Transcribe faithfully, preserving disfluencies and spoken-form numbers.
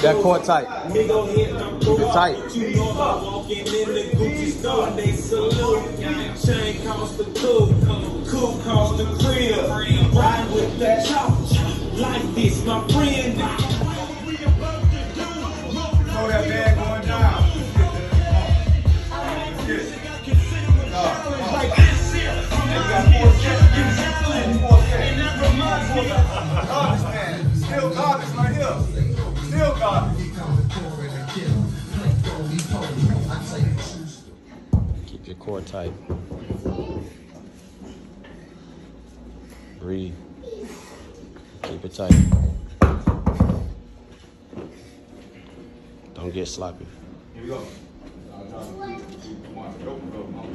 that core tight. Keep it tight. Walking in the Gucci store, they salute. Chain cost the coupe, coupe cost the crib. Ride with the chop, like this, my friend. Throw that bag going down. Like this here. Still garbage right here. Still garbage. Keep your core tight. Breathe. Keep it tight. Don't get sloppy. Here we go.